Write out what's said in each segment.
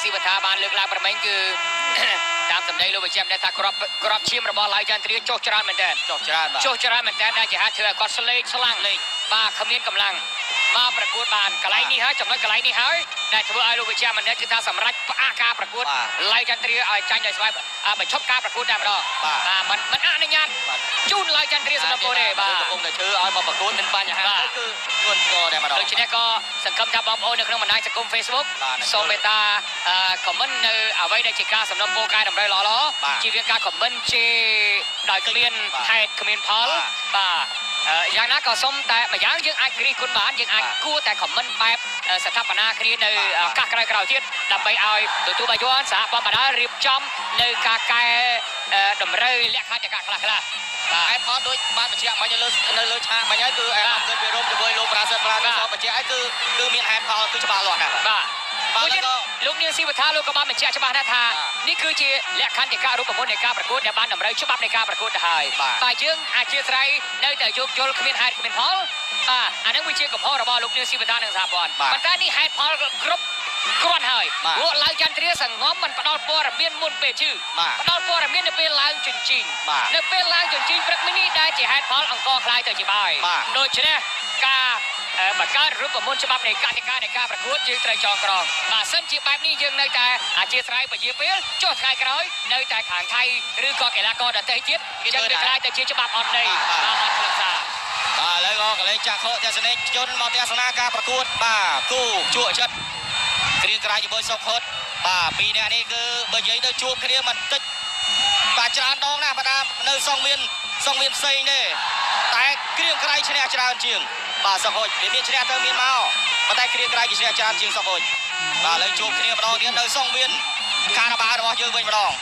ស៊ីវថាបានលើកឡើងប្រមេញគឺតាមសម្ដីលោកវិជ្ជាដែលថាក្របឈាមរបស់ឡាយចន្ទ្រាចុះច្រើនមែនទែនចុះច្រើនមែនទែនដែលជាអាចធ្វើឲ្យគាត់ស្លេកស្លាំងបាទគ្មានកម្លាំងមកប្រកួតបានកន្លែងនេះហើយចំណុចកន្លែងនេះហើយដែលធ្វើឲ្យលោកវិជ្ជាគឺថាសម្រាប់ផ្អាកការប្រកួតឡាយចន្ទ្រាឲ្យចាញ់ដោយស្វ័យបញ្ឈប់ការប្រកួតតែម្ដងបាទមិនអនុញ្ញាតជូនឡាយចន្ទ្រាសំណពរទេបាទកំពុងតែធ្វើឲ្យមកប្រកួតមានបញ្ហាគឺធ្ងន់ធ្ងរតែម្ដងដូច្នេះក៏សង្ឃឹមថាបងប្អូននៅក្នុងបណ្ដាញសង្គម Facebook សូមមេត្តាខមមិននៅអ្វីដែលជាការសំណពរកែតម្រូវល្អជៀសវាងការខមមិនជេរដោយគ្មានហេតុគ្មានផលបាទយ៉ាងណាក៏សូមតែម្យ៉ាងយើងអាចរីកគុណបានយើងអាចគួរតែខមមិនបែបស្ថាបនាគ្នានៅឱកាសក្រោយៗទៀតដើម្បីឲ្យទទួលបានយល់សហព័ន្ធបណ្ដារៀបចំនៅការកែតម្រូវលក្ខខណ្ឌចក្រខ្លះបាទហេតុផលដូចបានបញ្ជាក់មិញនៅលើឆាកមិញហើយគឺអារម្មណ៍គិតពីរំជាមួយលោកប្រាសិទ្ធប្រានេះសូមបញ្ជាក់ឲ្យគឺមានហេតុផលគឺច្បាស់លាស់ណាស់បាទលោកនាងស៊ីវថាលោកក៏បានបញ្ជាក់ច្បាស់ដែរថានេះគឺជាលក្ខខណ្ឌនៃការរូបមន្តនៃការប្រកួតដែលបានតម្រូវច្បាប់នៃការប្រកួតទៅហើយតែយើងអធិស្ឋាននៅតែយោគយល់គ្មានហេតុគ្មានផលបាទអានឹងវាជាកំហុសរបស់លោកនាងស៊ីវថានិងសហព័ន្ធប៉ុន្តែនេះហេតុផលគ្រប់គ្រាន់ហើយពួកឡាយចន្ទ្រាសងំមិនផ្ដល់ព័ត៌មានមុនពេលជឿផ្ដល់ព័ត៌មាននៅពេលឡើងជញ្ជីងនៅពេលឡើងជញ្ជីងព្រឹកមិញនេះដែលជាហេតុផលអង្គខ្លាយទៅជាបាយដូច្នេះការបង្កើតរូបមន្តច្បាប់នៃកតិកានៃការប្រកួតយើងត្រូវចងក្រងបើសិនជាបែបនេះយើងនៅតែអធិស្ឋានពជាពេលចុះថ្ងៃក្រោយនៅតែខាងថៃឬក៏កីឡាករដទៃទៀតយើងវាខ្លាយទៅជាច្បាប់អត់ន័យបាទខ្លឹមសារបាទឥឡូវក៏កលេចចាក់ខកទស្សនិកជនមកទស្សនាការប្រកួតបាទគូជក់ចិត្តគ្រាក្រៃជាមួយសុខហុតបាទពីរនាក់នេះគឺបើនិយាយទៅជួបគ្នាមិនតិចបាទច្រើនដងណាស់បាទនៅសង្វៀនផ្សេងទេតែគ្រាក្រៃឈ្នះច្រើនជាងបាទសុខហុតវាមានឈ្នះទៅមានមកប៉ុន្តែគ្រាក្រៃជាឈ្នះច្រើនជាងសុខហុតបាទឥឡូវជួបគ្នាម្ដងទៀតនៅសង្វៀនកាណាបារបស់យើងវិញម្ដង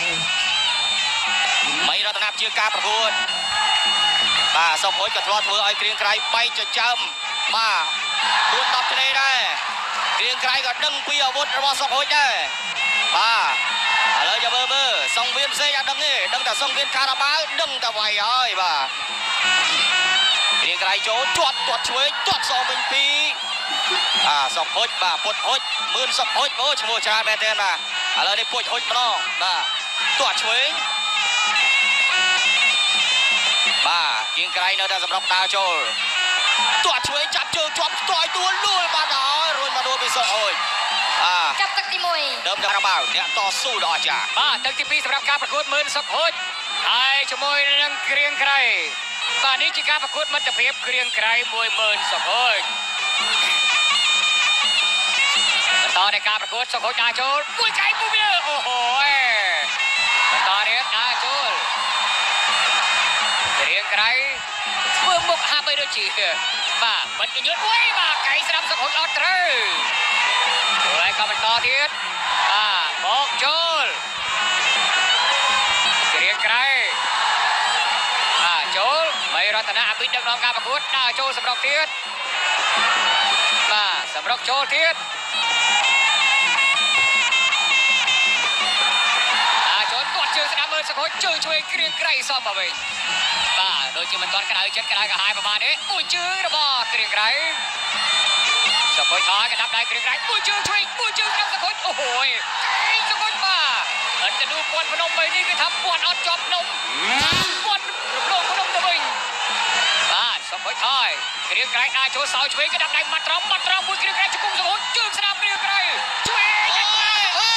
មីរតនាជាការប្រកួតបាទសុខហុតក៏ធ្លាប់ធ្វើឲ្យគ្រាក្រៃបែកចិញ្ចើមបាទ4-10ឆ្នេរដែរគ្រាក្រៃក៏ដឹងពីអាវុធរបស់សុខហុចដែរបាទឥឡូវចាំមើលសង្វៀនផ្សេងអត់ដឹងទេដឹងតែសង្វៀនកាណាបាដឹងតែវាយហើយបាទគ្រាក្រៃចូលទាត់ឆ្វេងទាត់សងវិញពីសុខហុចបាទពុតហុចមឿនសុខហុចអូឈ្មោះច្រើនមែនទេបាទឥឡូវនេះពុជហុចម្ដងបាទទាត់ឆ្វេងបាទគ្រាក្រៃនៅតែសម្រុកដើរចូលទាត់ឆ្វេងចាប់ជើងជាប់ស្ទាយទួលលួលបាត់ហើយរួចមកដួលពីសុខហុចចាប់ទឹកទី1ដើមការាបាវអ្នកតស៊ូដ៏អស្ចារ្យបាទទឹកទី2សម្រាប់ការប្រកួតមឿនសុខហុចហើយជាមួយនឹងគ្រាក្រៃបាទនេះជាការប្រកួតមិត្តភាពគ្រាក្រៃ10000សុខហុចបន្តនៃការប្រកួតសុខហុចដើរចូលមួយកែពុះវាអូហូបន្តរៀបដើរចូលគ្រាក្រៃធ្វើមុខហាក់បីដូចជាបាទមិនញើតអុយបាទកែស្ដាប់សុខហុចអត់ត្រូវហើយក៏បន្តទៀតបាទបោកចូលគ្រាក្រៃបាទចូលមីរតនាអភិដឹកនាំការប្រកួតដើរចូលសម្រុកទៀតបាទសម្រុកចូលទៀតចូលទាត់ជើងស្ដាប់មើលសុខហុចជើងឆ្វេងគ្រាក្រៃសមមកវិញបាទដូចជាមិនទាន់ក្តៅចិត្តក្តៅកាហាយប្រហែលទេមួយជើងរបស់គ្រាក្រៃសុខហុចថយកណ្ដាប់ដៃគ្រាក្រៃមួយជើងឆ្វេងមួយជើងស្ដាប់សុខហុចអូយសុខហុចបាទអន្តនូពាន់ភ្នំបីនេះគឺថាពាន់អត់ជាប់ភ្នំពាន់រំលងភ្នំទៅវិញបាទសុខហុចថយគ្រាក្រៃដើរចូលសោឆ្វេងកណ្ដាប់ដៃមាត់ត្រង់មួយគ្រាក្រៃជង្គង់សុខហុចជើងស្ដាប់គ្រាក្រៃឆ្វេងសុខហុចថយ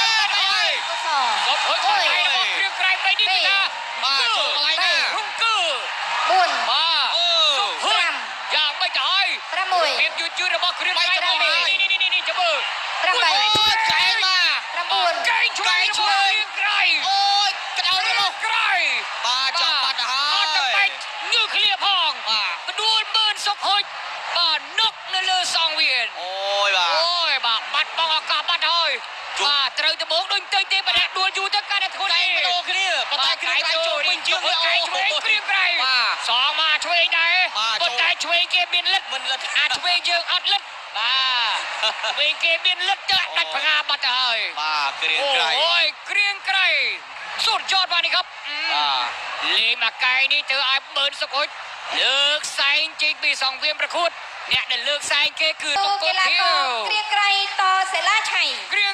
របស់គ្រាក្រៃបីនេះគឺថាបាទចូលកន្លែងណារំគឺ4បាទសុខហុចយ៉ាងមិនទៅហើយ6ភាពយឺតរបស់គ្រាក្រៃនេះចាំមើល8កែមក9កែឆ្វេងគ្រាក្រៃអូយក្តៅរបស់ក្រៃបាទចាប់បាត់ទៅហើយអត់ទៅបាច់ញើសឃ្លាផងបាទដួលមើលសុខហុចបាទនុកនៅលើសងវៀនអូយបាទបាត់បង់ឱកាសបាត់ហើយបាទត្រូវដំបងដូចទៅទេបើដួលយូរទៅកាន់តែធ្ងន់ទេបដូរគ្នាប៉ុន្តែគ្រាក្រៃចូលវិញជើងកែឆ្វេងគ្រាក្រៃសងមកឆ្វេងដែរប៉ុន្តែឆ្វេងគេមានលិទ្ធមិនលិទ្ធអាចឆ្វេងយើងអត់លិទ្ធបាទវិញគេមានលិទ្ធទៅដាច់ផ្ងាបាត់ទៅហើយបាទគ្រាក្រៃអូយគ្រាក្រៃសុទ្ធយអត់បាទនេះครับលេងមកកែនេះធ្វើឲ្យបឺនសុខហុចលើកសែងចេញពីសង្វៀនប្រកួតអ្នកដែលលើកសែងគេគឺតុកកូខៀវគ្រាក្រៃតសិលាឆៃគ្រា